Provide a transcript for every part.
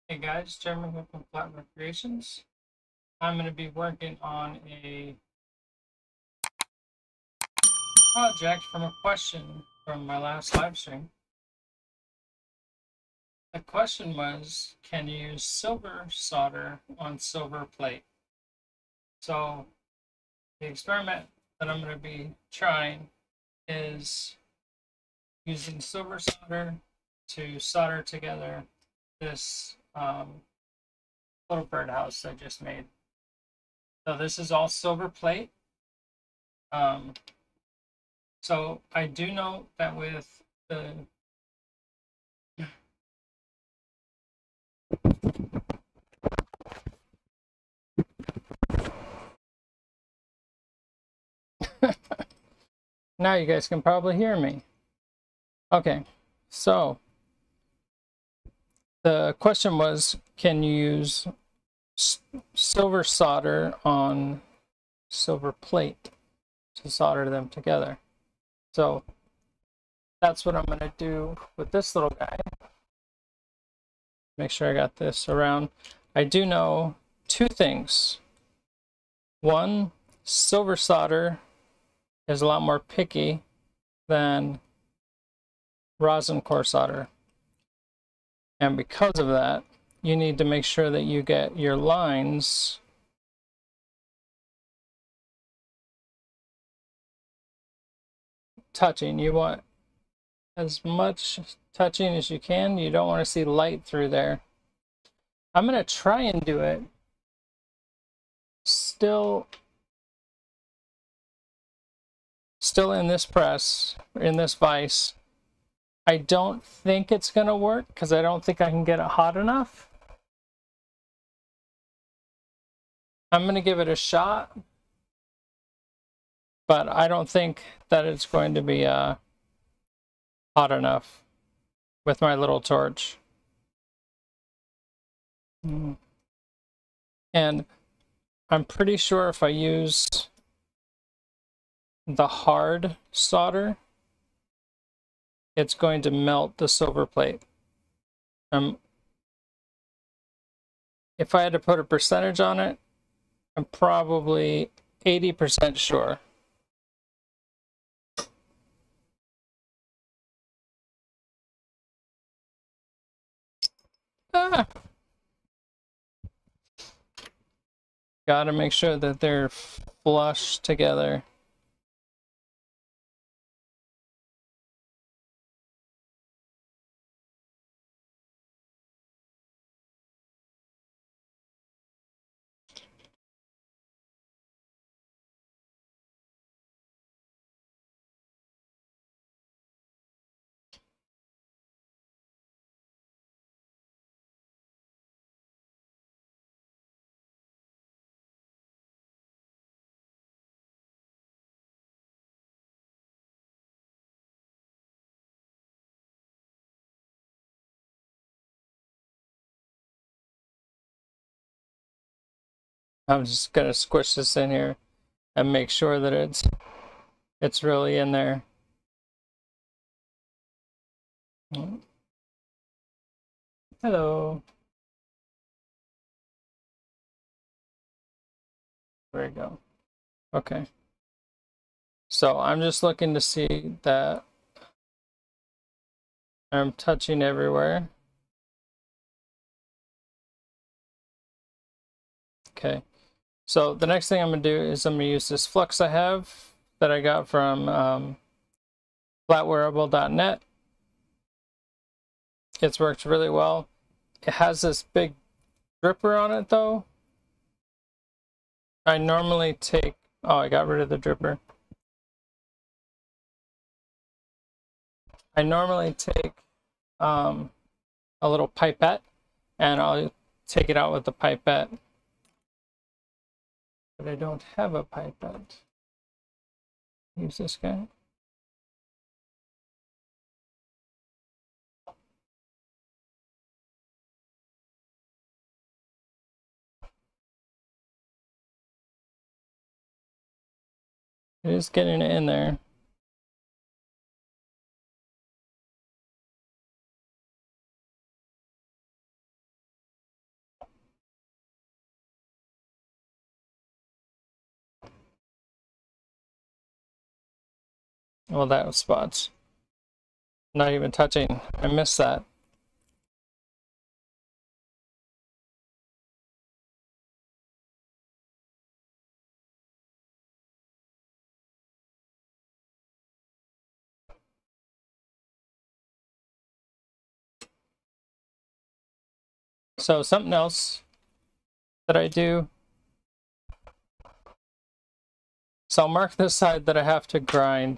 Hey guys, Jeremy here from Flatware Creations. I'm going to be working on a project from a question from my last live stream. The question was, can you use silver solder on silver plate? So the experiment that I'm going to be trying is using silver solder to solder together this little birdhouse I just made. So this is all silver plate. Um, So I do know that with the now you guys can probably hear me. Okay, so the question was, can you use silver solder on silver plate to solder them together? So that's what I'm going to do with this little guy. Make sure I got this around. I do know two things. One, silver solder is a lot more picky than rosin core solder. And because of that, you need to make sure that you get your lines touching. You want as much touching as you can. You don't want to see light through there. I'm going to try and do it still in this press, in this vise. I don't think it's going to work because I don't think I can get it hot enough. I'm going to give it a shot, but I don't think that it's going to be hot enough with my little torch. And I'm pretty sure if I use the hard solder, it's going to melt the silver plate. If I had to put a percentage on it, I'm probably 80% sure. Gotta make sure that they're flush together. I'm just gonna squish this in here and make sure that it's really in there. Hello. There we go. Okay. So I'm just looking to see that I'm touching everywhere. Okay. So the next thing I'm going to do is I'm going to use this flux I have that I got from flatwareable.net. It's worked really well. It has this big dripper on it though. I normally take, oh, I got rid of the dripper. I normally take a little pipette and I'll take it out with the pipette. But I don't have a pipette. Use this guy. It is getting it in there. Well, that was spots. Not even touching. I missed that. So something else that I do. So I'll mark this side that I have to grind.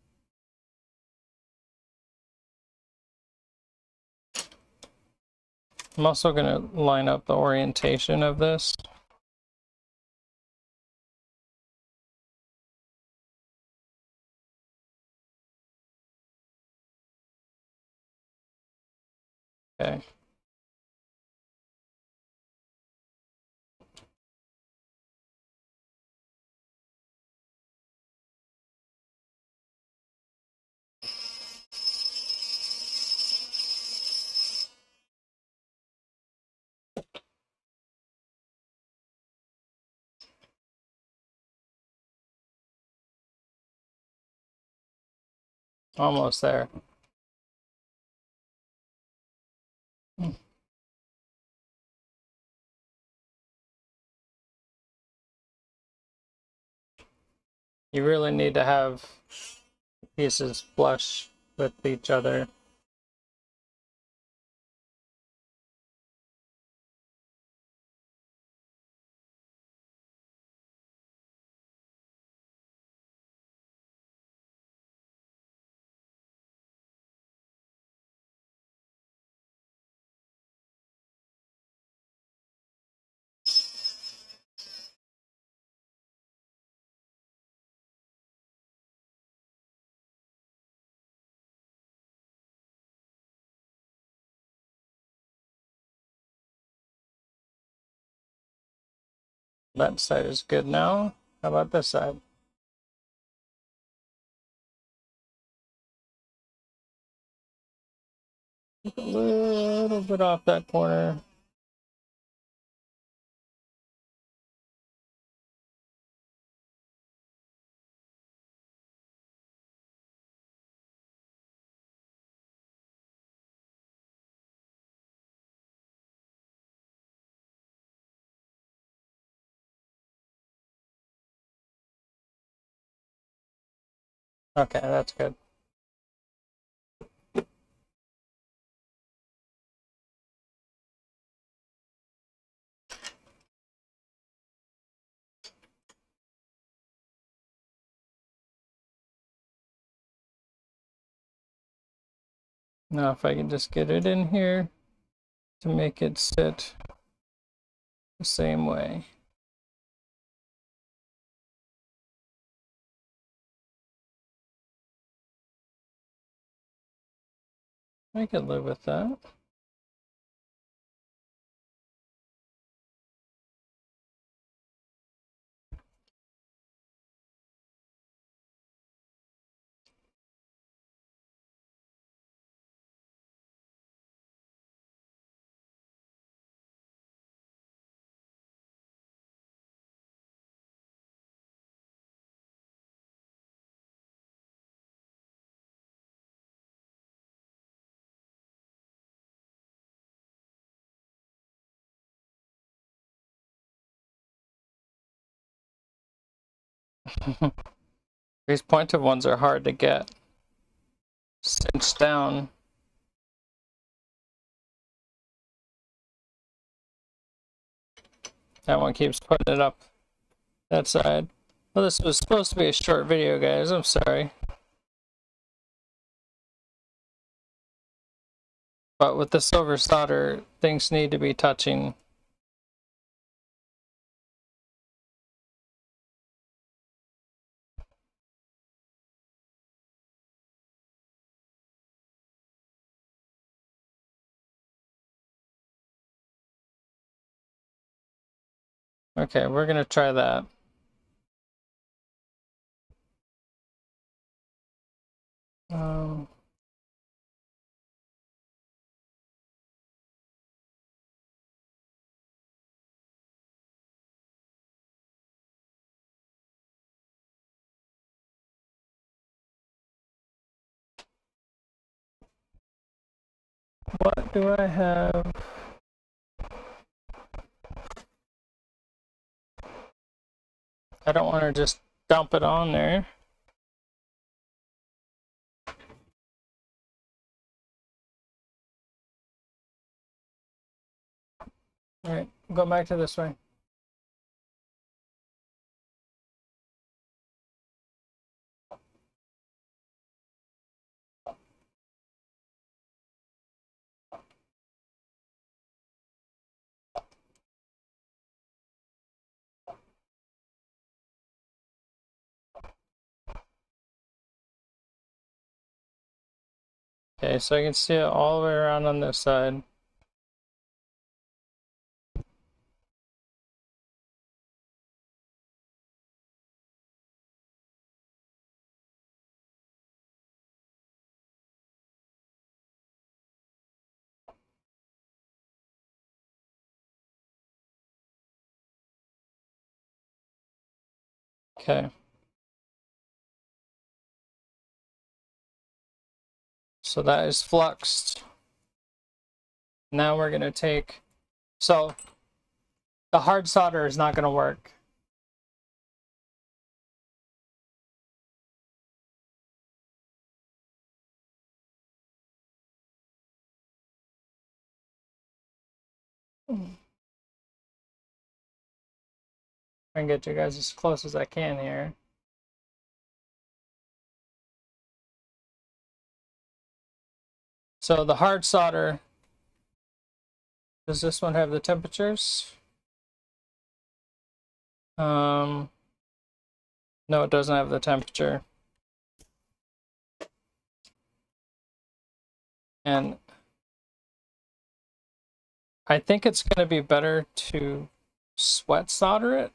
I'm also going to line up the orientation of this. Okay. Almost there. You really need to have pieces flush with each other. That side is good now. How about this side? A little bit off that corner. Okay, that's good. Now if I can just get it in here to make it sit the same way. I could live with that. These pointed ones are hard to get cinched down. That one keeps putting it up that side. Well, this was supposed to be a short video, guys. I'm sorry. But with the silver solder, things need to be touching. Okay, we're gonna try that. Um, What do I have? I don't want to just dump it on there. All right, go back to this way. Okay, so I can see it all the way around on this side. Okay. So that is fluxed. Now we're going to take, so the hard solder is not going to work. I can get you guys as close as I can here. So the hard solder, does this one have the temperatures? No, it doesn't have the temperature. And I think it's going to be better to sweat solder it.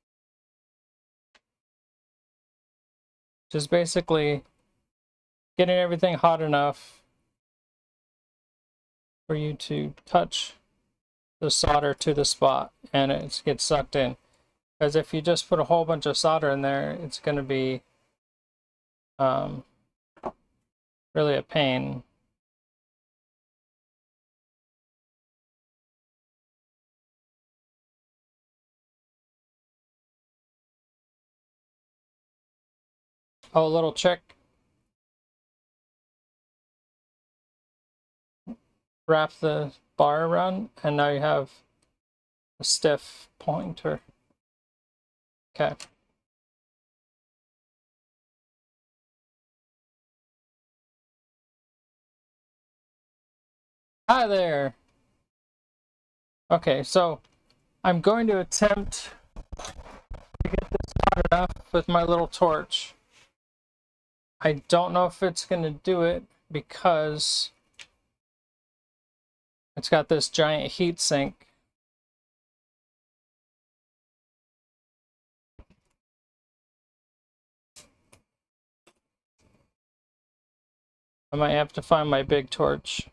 Just basically getting everything hot enough for you to touch the solder to the spot and it gets sucked in. Because if you just put a whole bunch of solder in there, it's going to be really a pain. Oh, a little trick. Wrap the bar around and now you have a stiff pointer. Okay. Hi there. Okay, so I'm going to attempt to get this hot enough with my little torch. I don't know if it's going to do it because it's got this giant heat sink. I might have to find my big torch.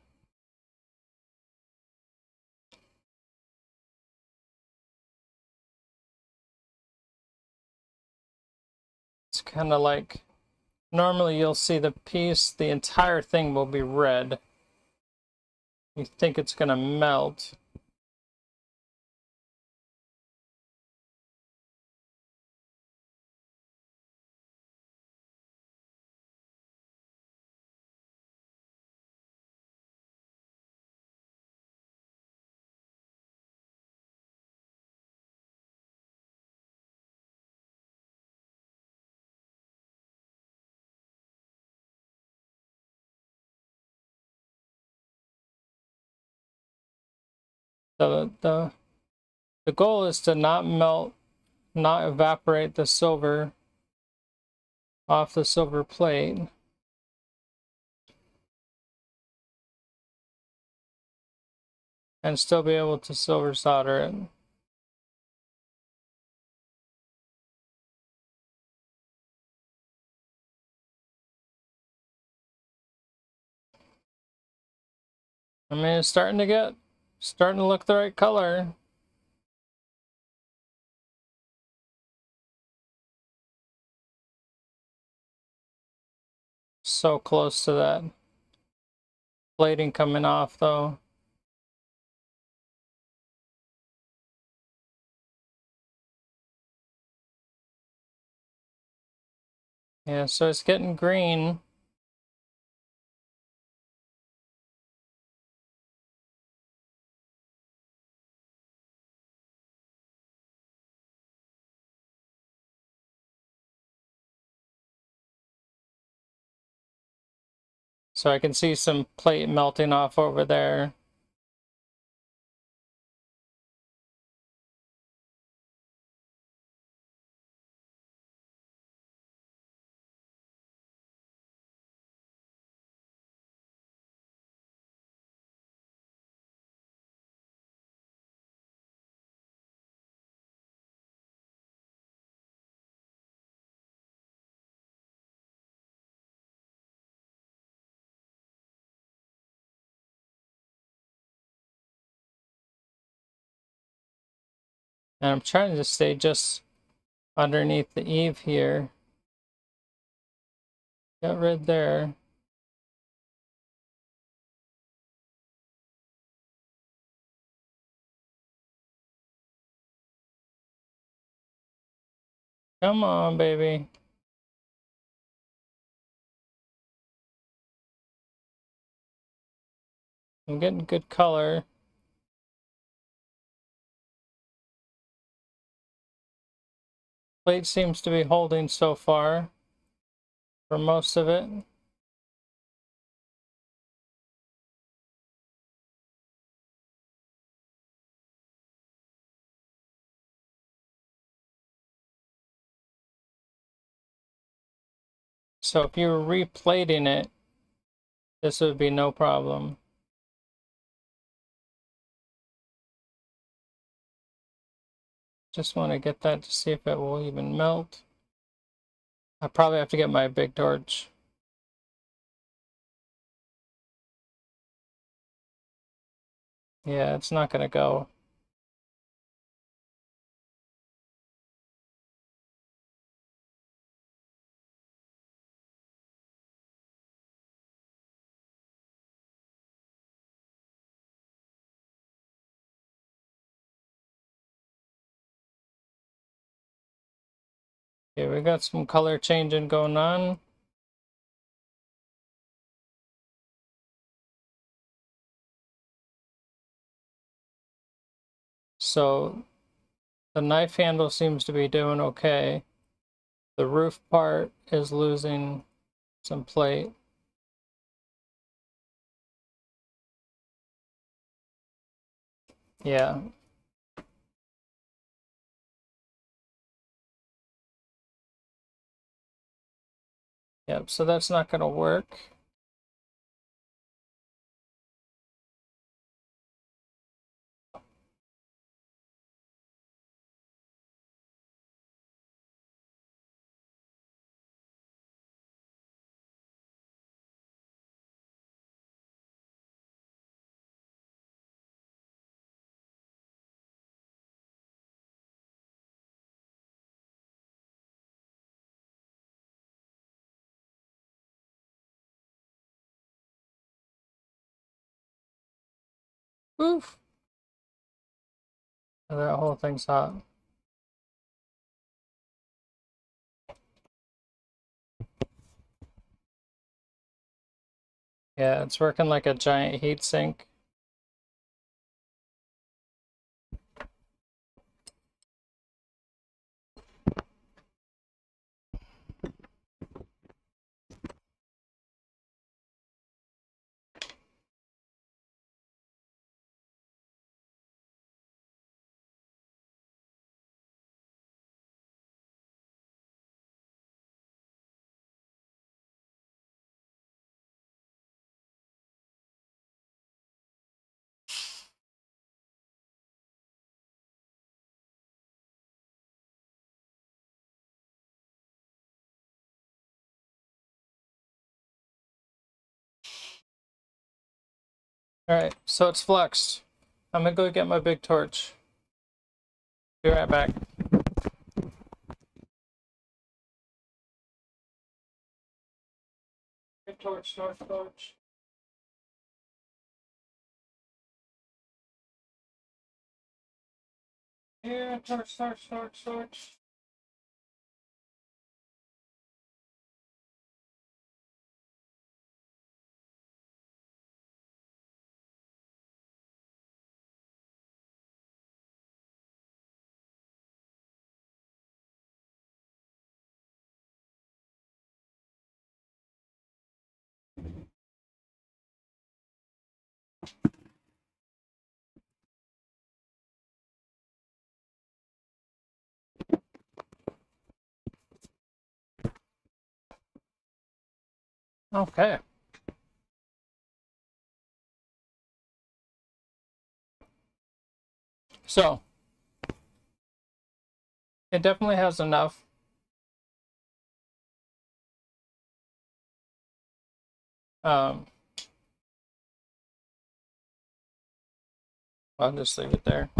It's kind of like, normally you'll see the piece, the entire thing will be red. You think it's going to melt. So the goal is to not melt, not evaporate the silver off the silver plate. And still be able to silver solder it. I mean, it's starting to look the right color. So close to that plating coming off though. Yeah, so it's getting green. So I can see some plate melting off over there. And I'm trying to stay just underneath the eave here. Got red there. Come on, baby. I'm getting good color. Plate seems to be holding so far for most of it. So if you were replating it, this would be no problem. Just want to get that to see if it will even melt. I probably have to get my big torch. Yeah, it's not gonna go. Okay, we got some color changing going on. So the knife handle seems to be doing okay. The roof part is losing some plate. Yeah. Yep, so that's not gonna work. Oof. That whole thing's hot. Yeah, it's working like a giant heat sink. Alright, so it's fluxed. I'm gonna go get my big torch. Be right back. Big torch, torch, torch. Yeah, torch. Okay. So, it definitely has enough. I'll just leave it there.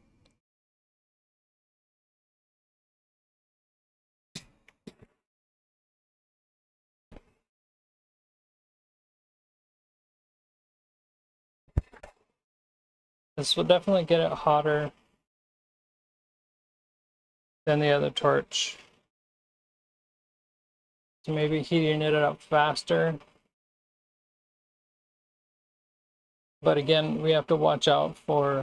This will definitely get it hotter than the other torch. So maybe heating it up faster. But again, we have to watch out for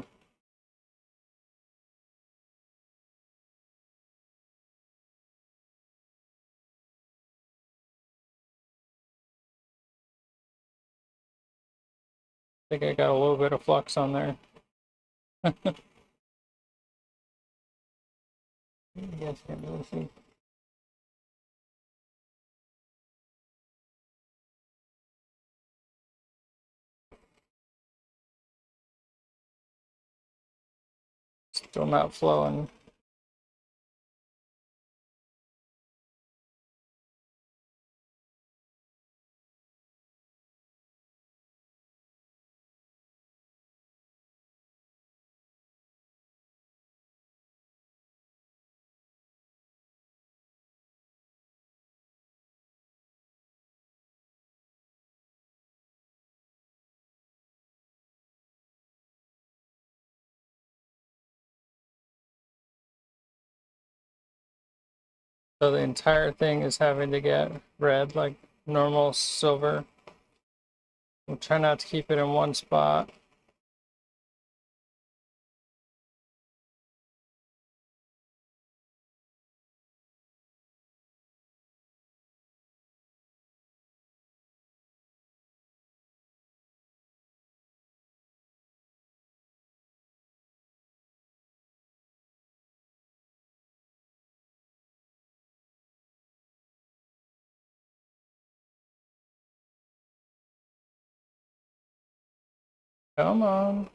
I think I got a little bit of flux on there. You guys can't really see. Still not flowing. So the entire thing is having to get red like normal silver. We'll try not to keep it in one spot. Come on.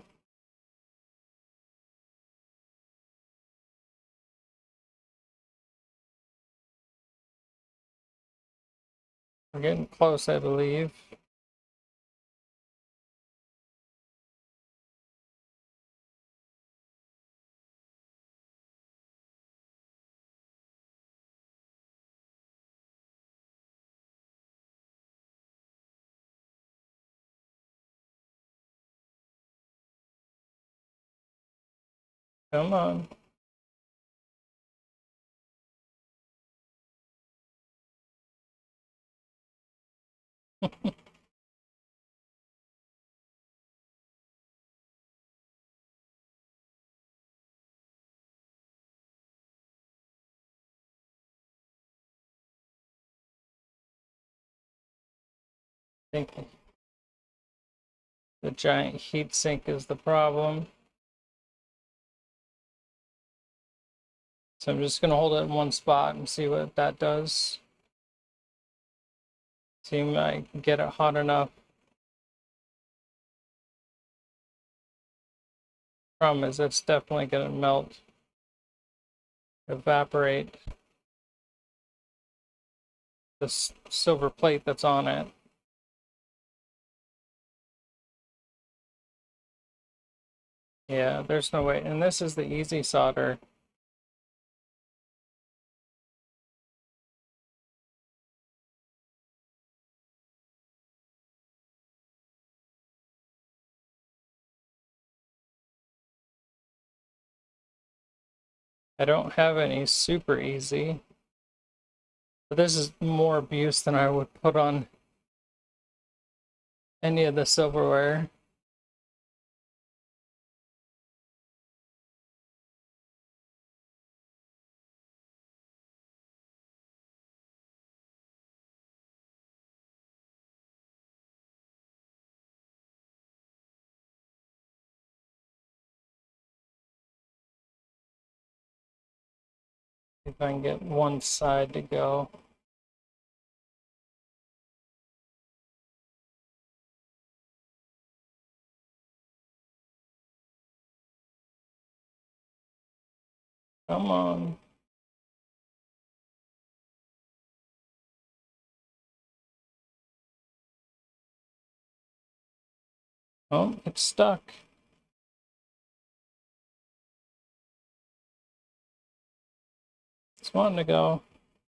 We're getting close, I believe. Come on. I think the giant heat sink is the problem. So I'm just gonna hold it in one spot and see what that does. See if I can get it hot enough. Problem is it's definitely gonna melt, evaporate the silver plate that's on it. Yeah, there's no way. And this is the easy solder. I don't have any super easy, but this is more abuse than I would put on any of the silverware. If I can get one side to go. Come on. Oh, it's stuck. It's wanting to go.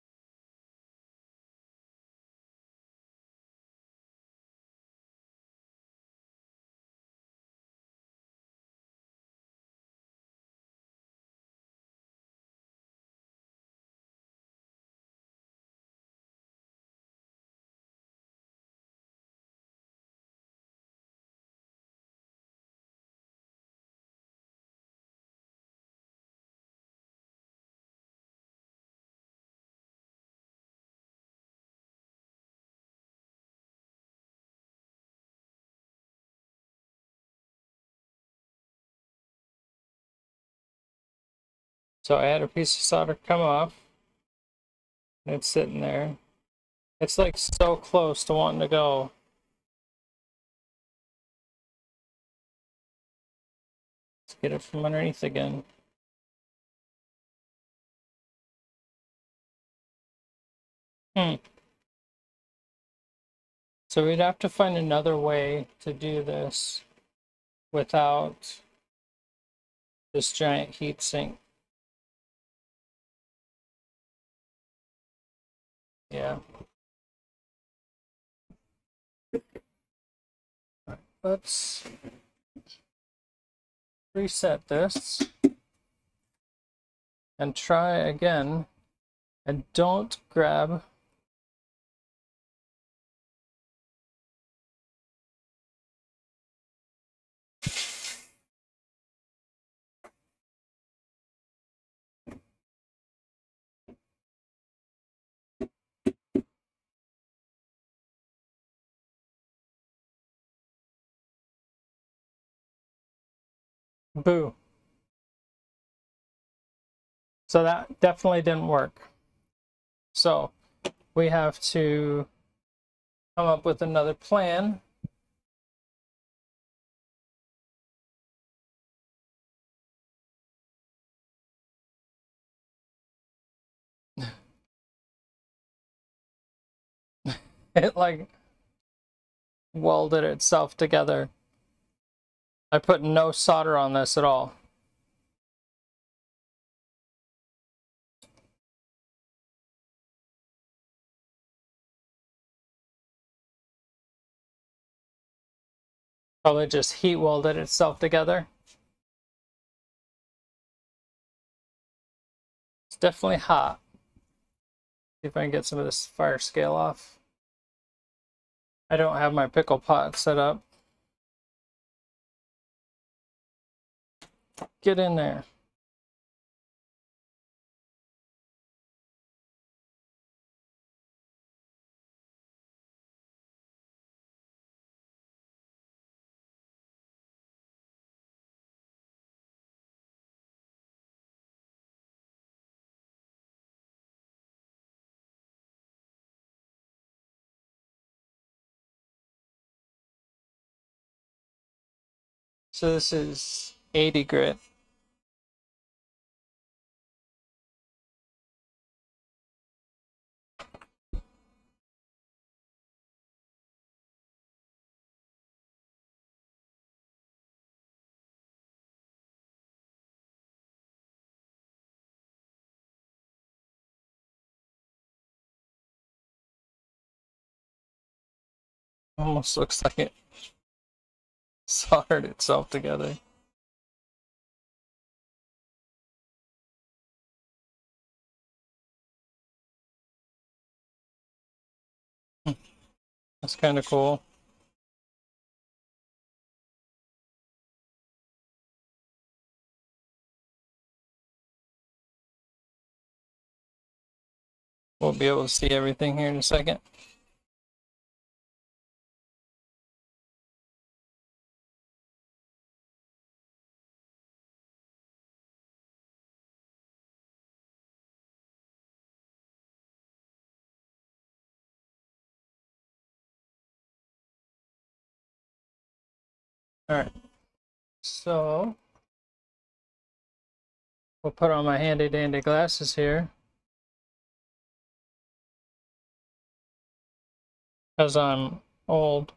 So I had a piece of solder come off, and it's sitting there. It's like so close to wanting to go. Let's get it from underneath again. So we'd have to find another way to do this without this giant heat sink. Yeah. Let's reset this and try again. And don't grab boo. So that definitely didn't work. So we have to come up with another plan. It like welded itself together. I put no solder on this at all. Probably just heat welded itself together. It's definitely hot. See if I can get some of this fire scale off. I don't have my pickle pot set up. Get in there. So this is 80 grit. Almost looks like it soldered itself together. That's kind of cool. We'll be able to see everything here in a second. All right, so we'll put on my handy dandy glasses here, as I'm old.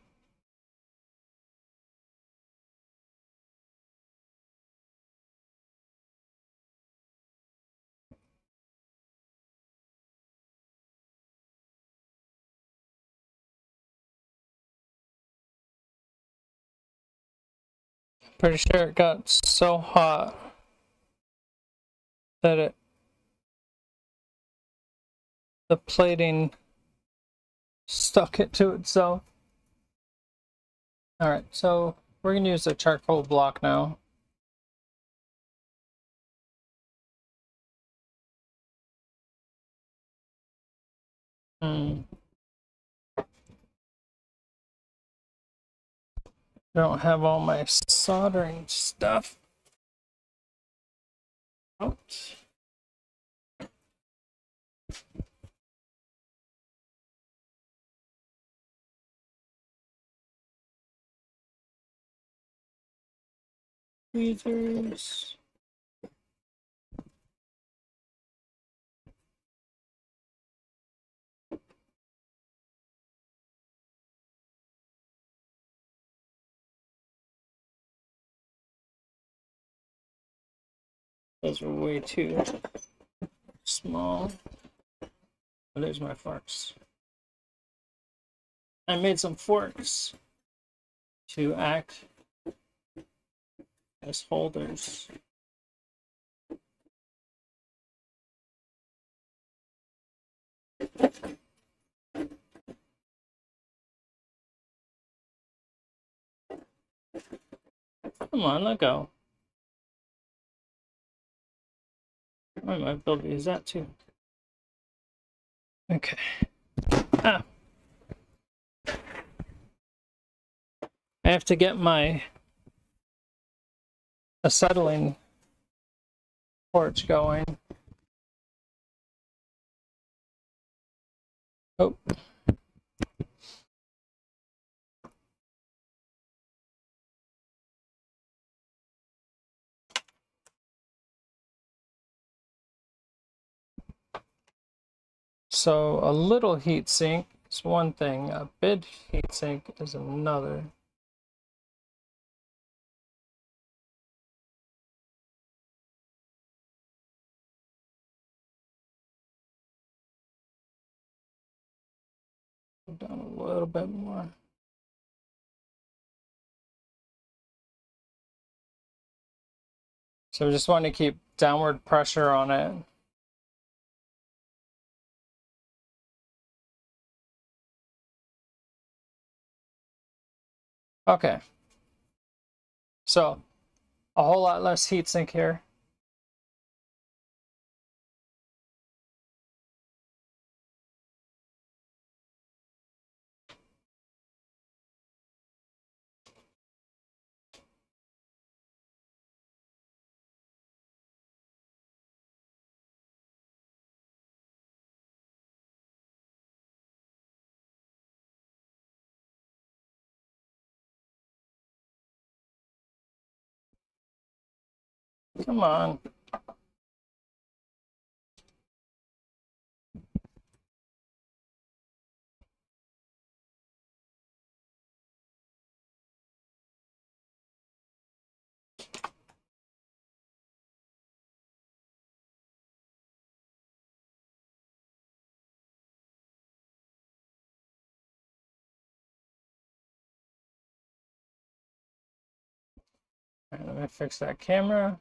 Pretty sure it got so hot that the plating stuck it to itself. All right, so we're gonna use a charcoal block now. Don't have all my soldering stuff out. Tweezers. Those are way too small. Oh, there's my forks. I made some forks to act as holders. Come on, let go. I might be able to use that too. Okay. Ah. I have to get my acetylene torch going. Oh. So a little heat sink is one thing, a big heat sink is another. Down a little bit more. So we just want to keep downward pressure on it. Okay. So a whole lot less heatsink here. Come on. All right, let me fix that camera.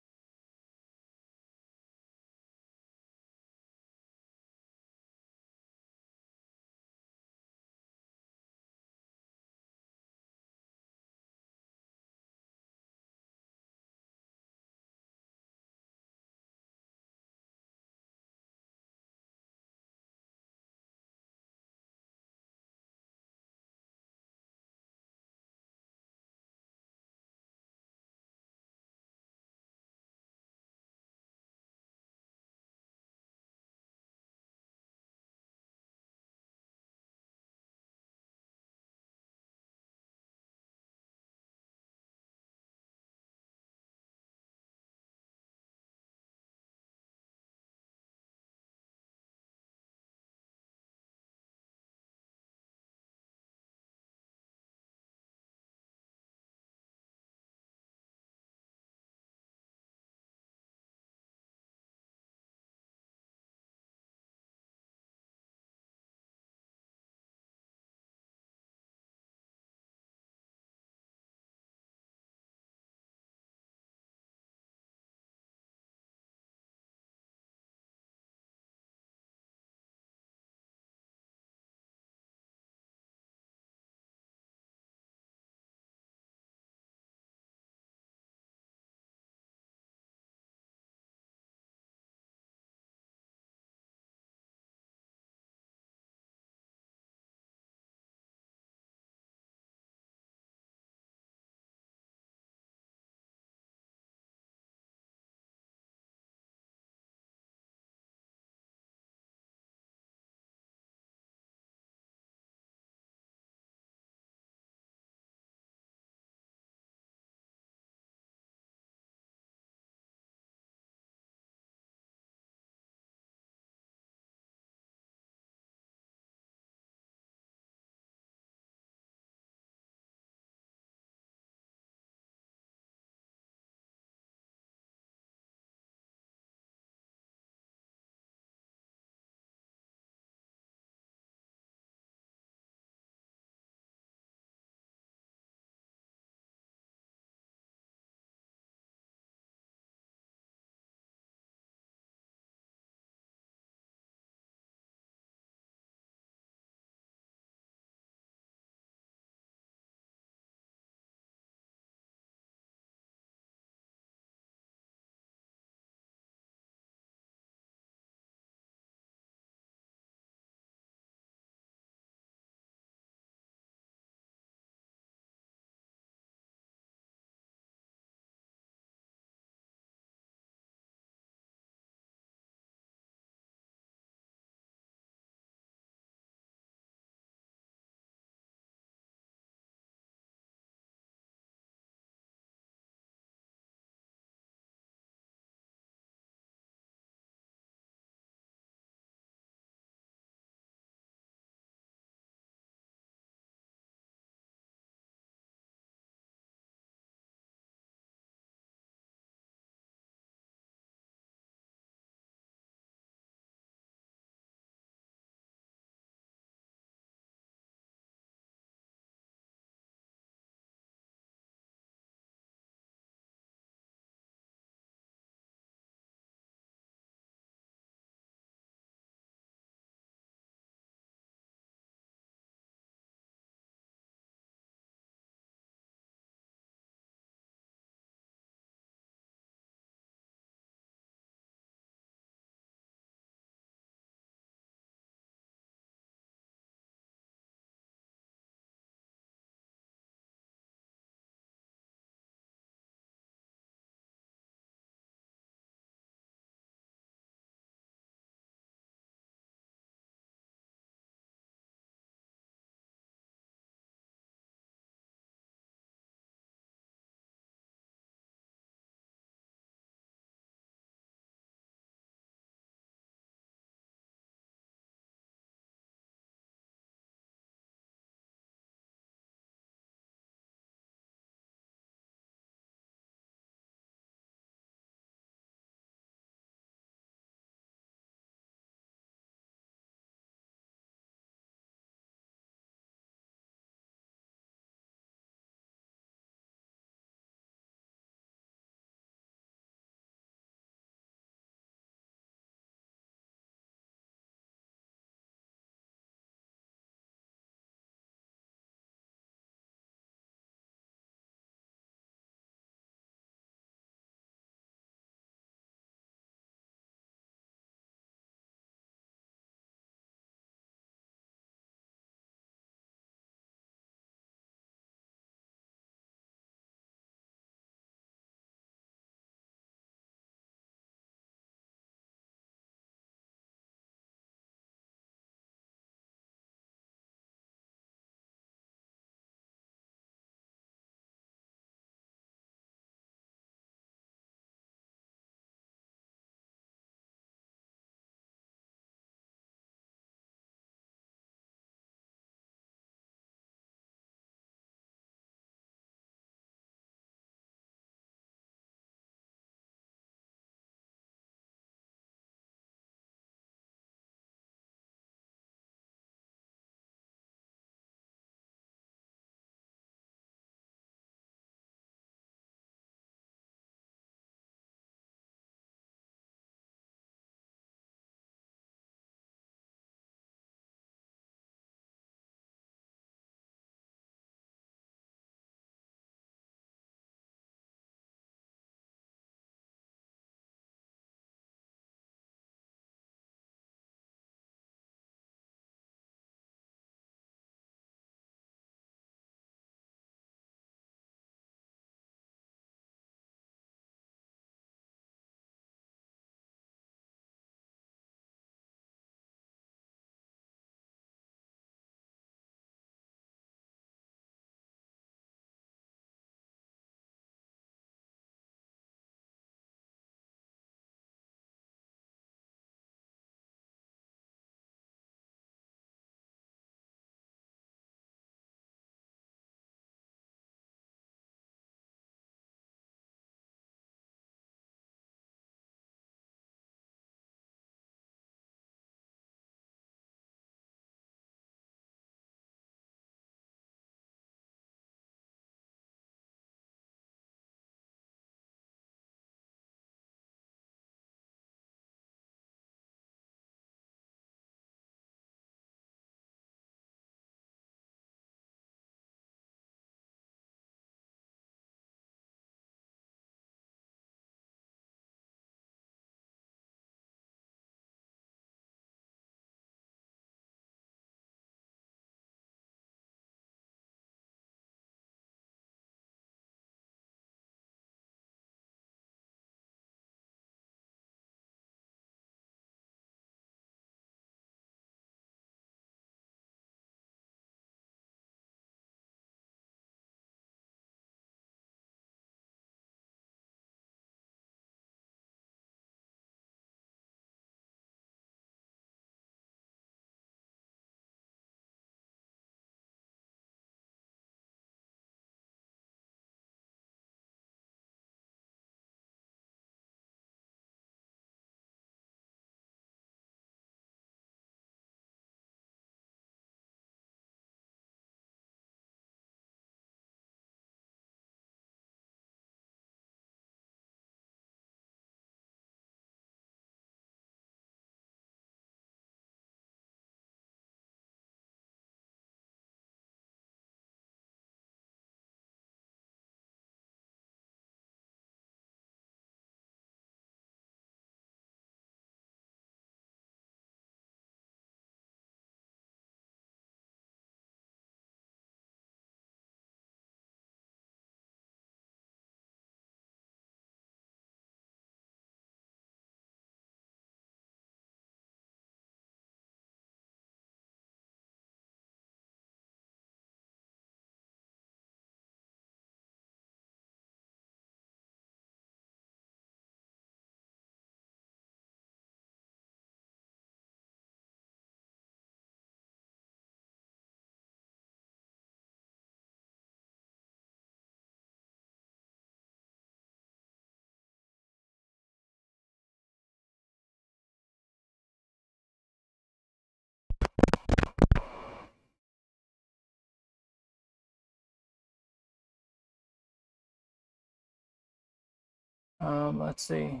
Let's see.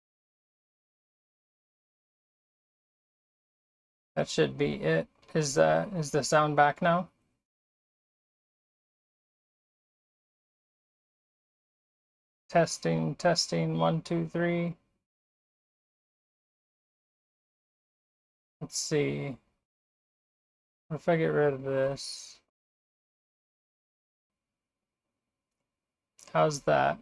That should be it. Is the sound back now? Testing, testing, 1, 2, 3. Let's see. What if I get rid of this? How's that?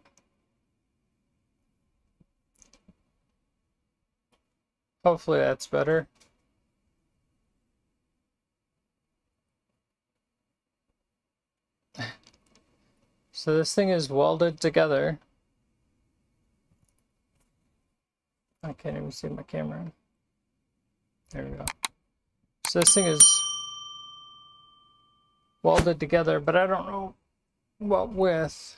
Hopefully that's better. So this thing is welded together. I can't even see my camera. There we go. So this thing is welded together, but I don't know what width.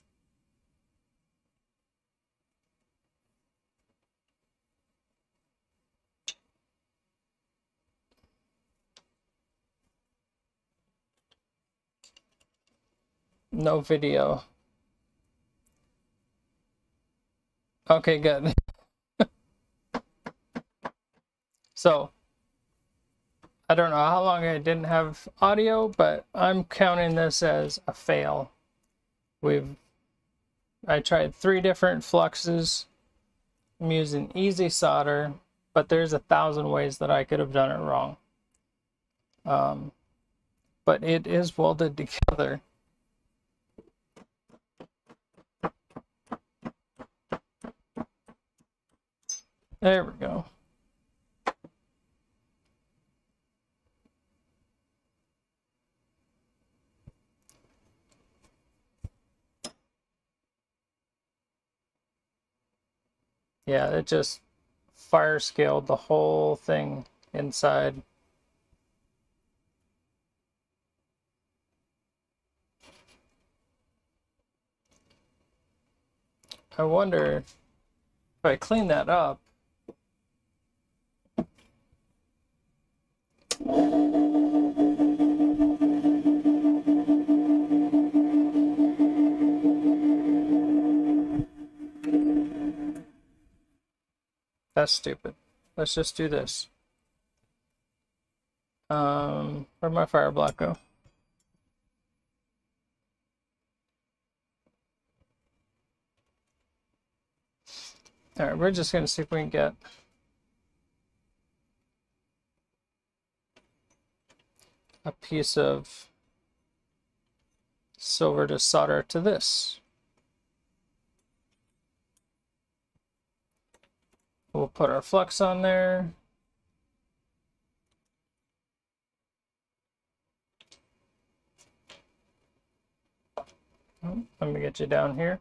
No video. Okay, good. So, I don't know how long I didn't have audio, but I'm counting this as a fail. I tried 3 different fluxes. I'm using easy solder, but there's 1,000 ways that I could have done it wrong. But it is welded together. There we go. Yeah, it just fire scaled the whole thing inside. I wonder if I clean that up. That's stupid. Let's just do this. Where'd my fire block go? All right, we're just gonna see if we can get a piece of silver to solder to this. We'll put our flux on there. Oh, let me get you down here.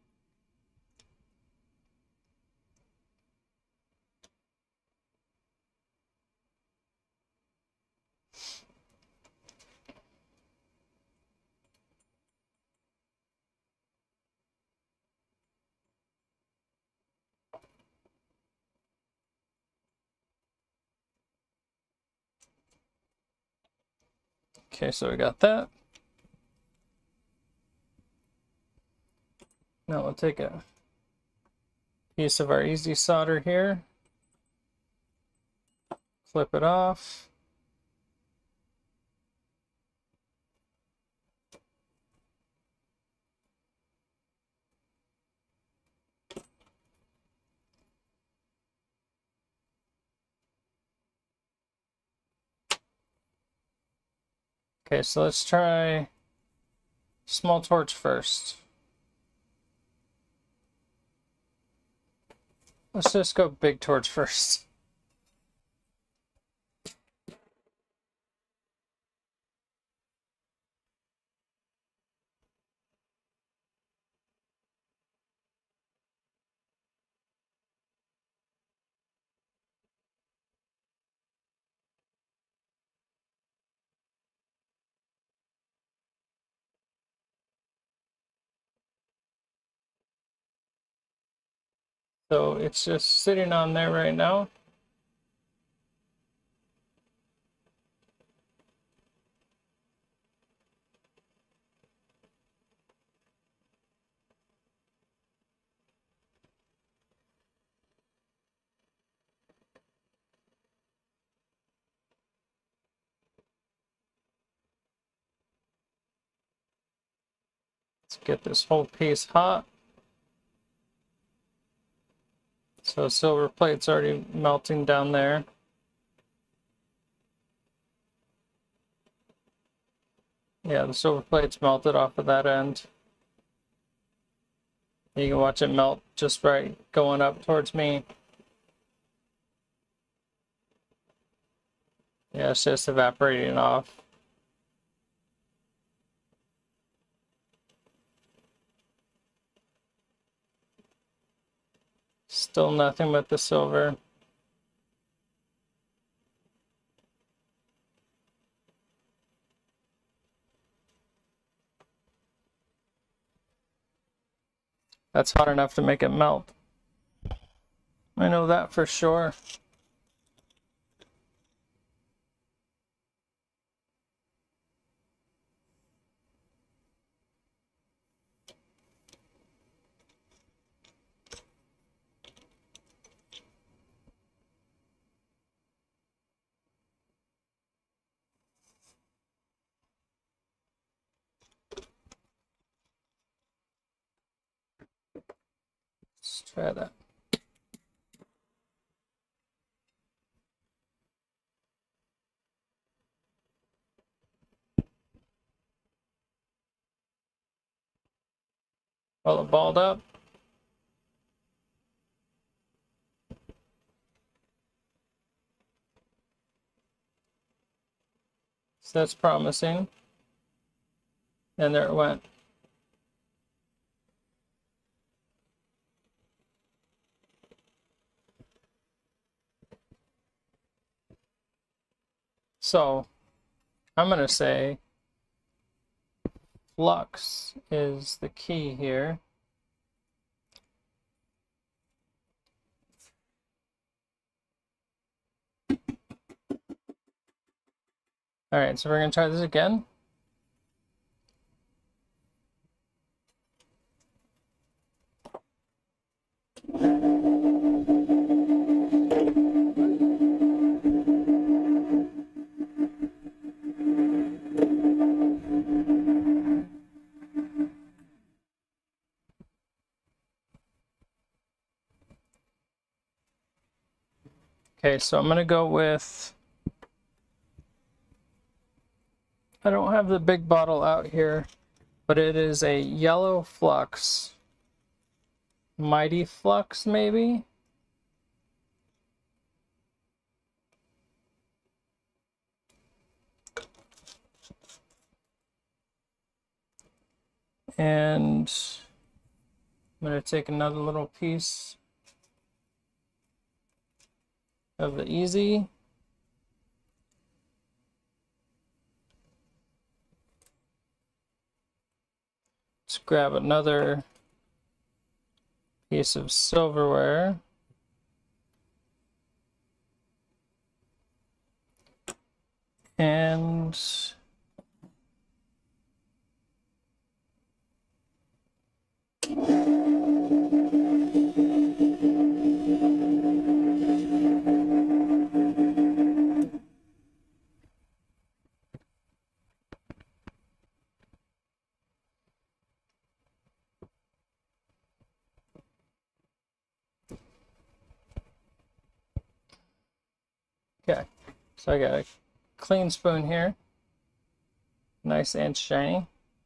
Okay, so we got that. Now we'll take a piece of our easy solder here, flip it off. Okay, so let's try small torch first. Let's just go big torch first. So it's just sitting on there right now. Let's get this whole piece hot. So silver plate's already melting down there. Yeah, the silver plate's melted off of that end. You can watch it melt just right going up towards me. Yeah, it's just evaporating off. Still nothing but the silver. That's hot enough to make it melt. I know that for sure. Let's try that. Well, it balled up. So that's promising. And there it went. So I'm going to say flux is the key here. All right, so we're going to try this again. Okay, so I'm going to go with, I don't have the big bottle out here, but it is a yellow flux. Mighty Flux, maybe? And I'm going to take another little piece of the Easy. Let's grab another piece of silverware. And okay, so I got a clean spoon here, nice and shiny.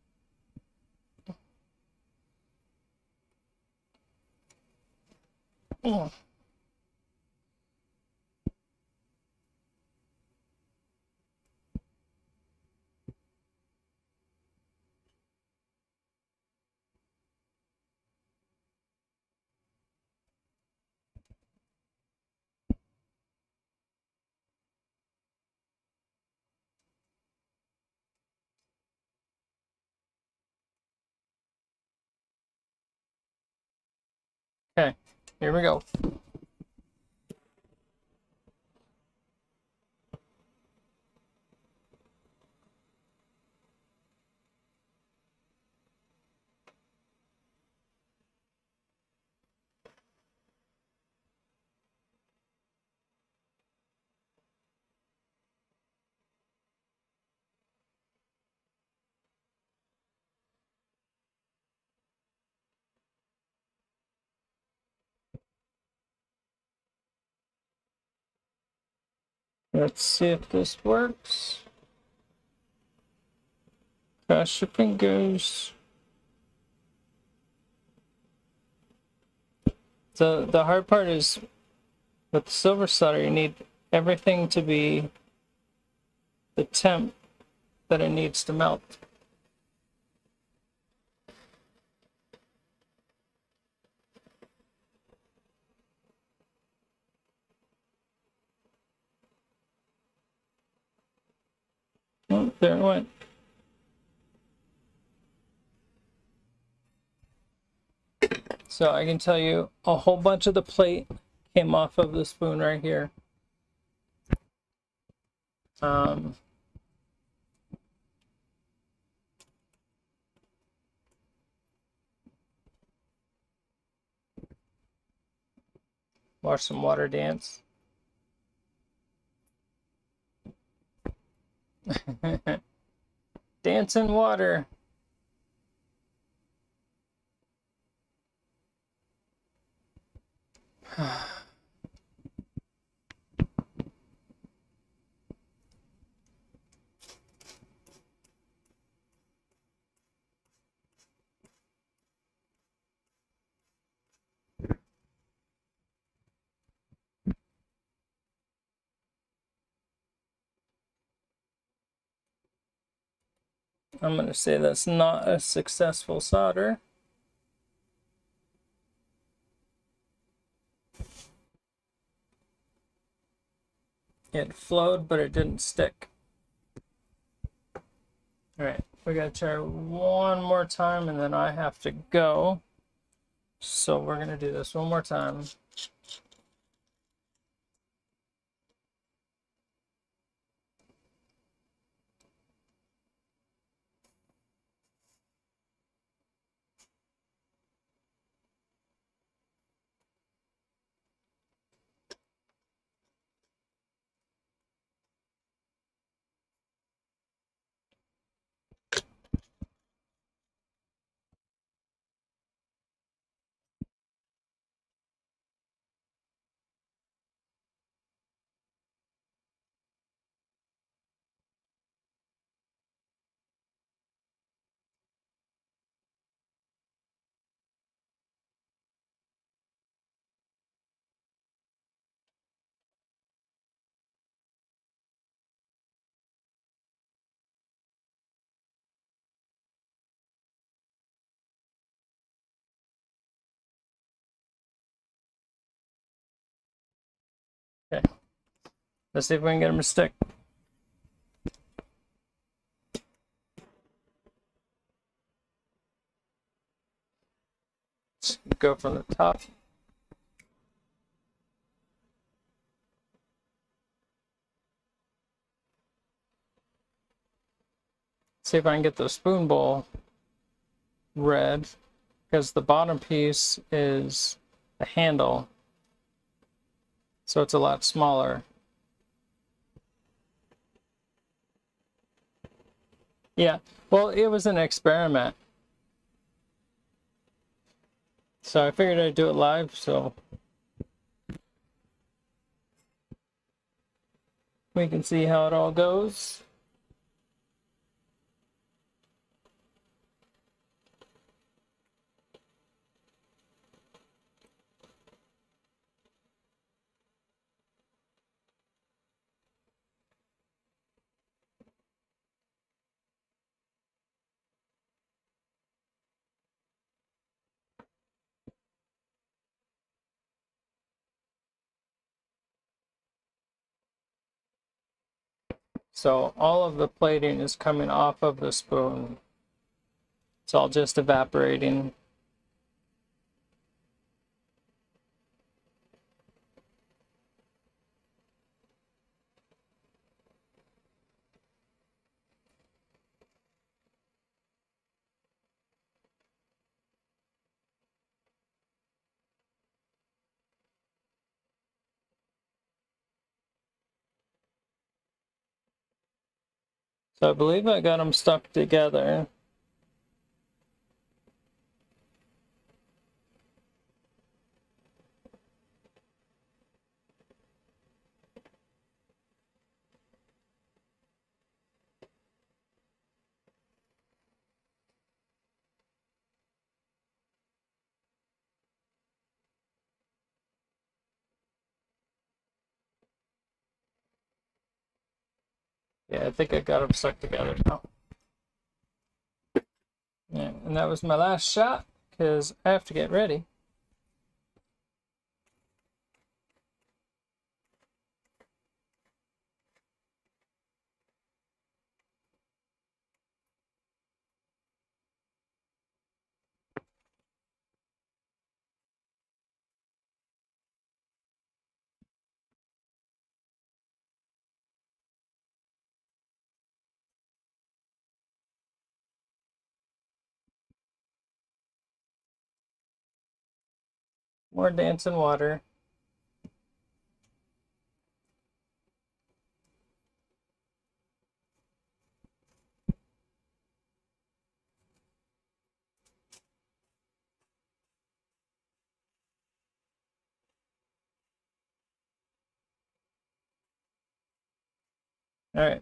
Okay, here we go. Let's see if this works. Cross your fingers. So the hard part is with the silver solder, you need everything to be the temp that it needs to melt. Oh, there it went. So I can tell you a whole bunch of the plate came off of the spoon right here. Watch some water dance. Dance in water. I'm going to say that's not a successful solder. It flowed, but it didn't stick. All right, we got to try one more time, and then I have to go. So we're going to do this one more time. Okay, let's see if we can get them to stick. Let's go from the top. See if I can get the spoon bowl red, because the bottom piece is the handle, so it's a lot smaller. Yeah, well, it was an experiment, so I figured I'd do it live so we can see how it all goes. So all of the plating is coming off of the spoon. It's all just evaporating. So I believe I got them stuck together. Yeah, I think I got them stuck together now. Yeah, and that was my last shot because I have to get ready. More dancing water. All right.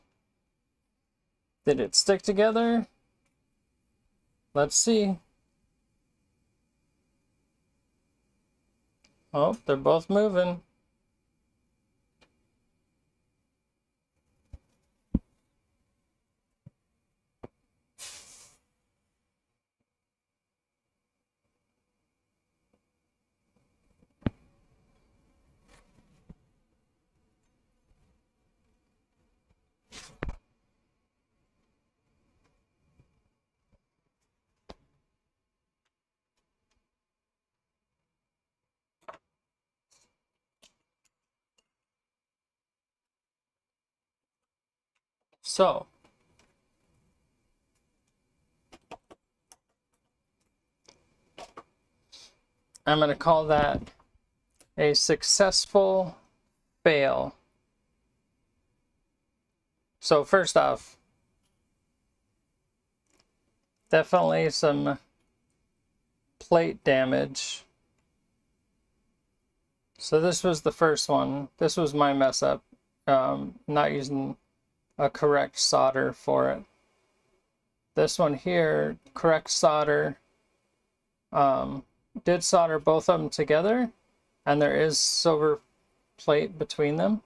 Did it stick together? Let's see. Oh, they're both moving. So, I'm going to call that a successful fail. So first off, definitely some plate damage. So this was the first one. This was my mess up. Not using a correct solder for it. This one here, correct solder. Did solder both of them together, and there is silver plate between them.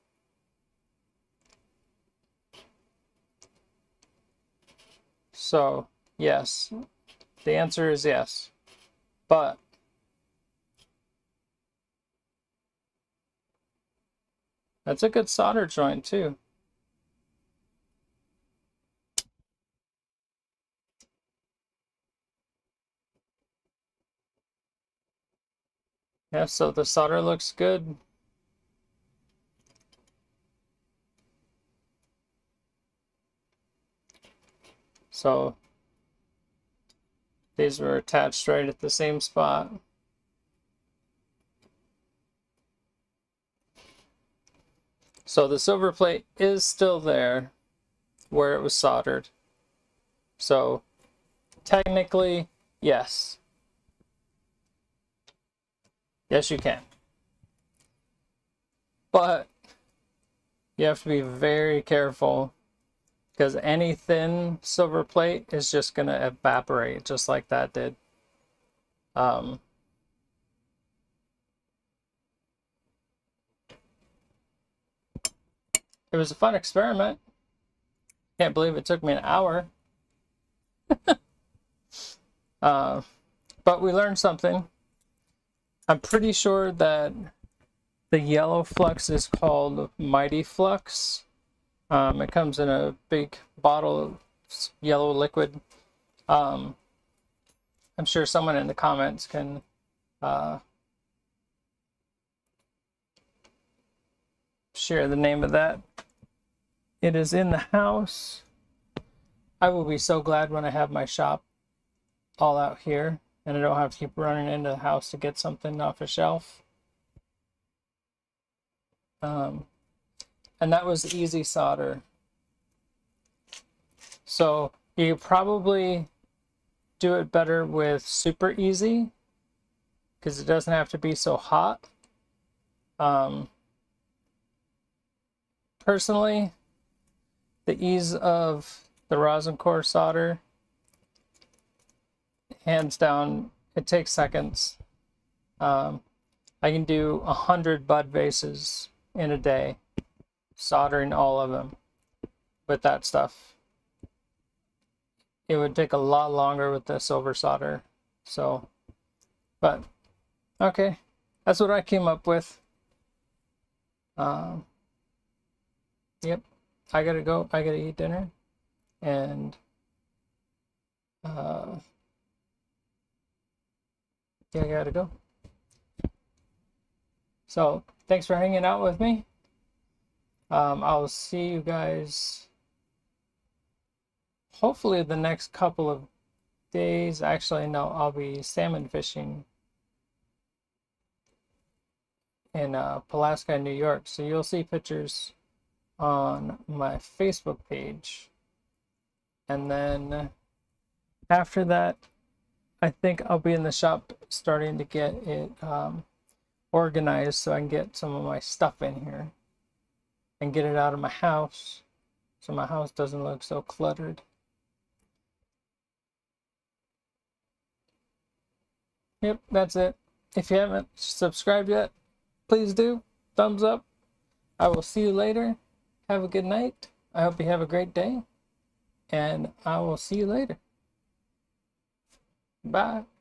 So yes, the answer is yes, but that's a good solder joint too. Yeah, so the solder looks good. So these were attached right at the same spot. So the silver plate is still there where it was soldered. So technically, yes. Yes, you can. But you have to be very careful because any thin silver plate is just going to evaporate just like that did. It was a fun experiment. Can't believe it took me an hour. But we learned something. I'm pretty sure that the yellow flux is called Mighty Flux. It comes in a big bottle of yellow liquid. I'm sure someone in the comments can share the name of that. It is in the house. I will be so glad when I have my shop all out here and I don't have to keep running into the house to get something off a shelf. And that was easy solder. So you probably do it better with super easy because it doesn't have to be so hot. Personally, the ease of the rosin core solder, hands down, it takes seconds. I can do 100 bud vases in a day, soldering all of them. with that stuff. It would take a lot longer with the silver solder. So, but okay, that's what I came up with. Yep, I gotta go. I gotta eat dinner, and yeah, I gotta go. So thanks for hanging out with me. I'll see you guys hopefully the next couple of days. Actually, no, I'll be salmon fishing in Pulaski, New York. So you'll see pictures on my Facebook page. And then after that, I think I'll be in the shop starting to get it organized so I can get some of my stuff in here and get it out of my house so my house doesn't look so cluttered. Yep, that's it. If you haven't subscribed yet, please do. Thumbs up. I will see you later. Have a good night. I hope you have a great day. And I will see you later. Bye.